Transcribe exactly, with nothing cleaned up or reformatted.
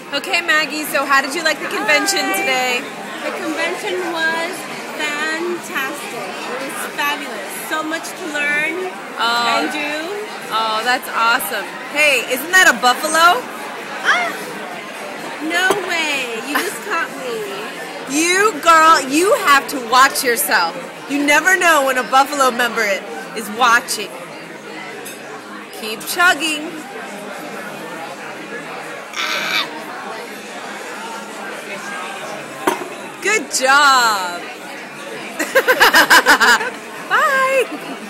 Okay, Maggie, so how did you like the convention Hi. today? The convention was fantastic. It was fabulous. So much to learn Oh, and do. oh, that's awesome. Hey, isn't that a buffalo? Ah, no way. You just caught me. You, girl, you have to watch yourself. You never know when a buffalo member is watching. Keep chugging. Good job. Bye.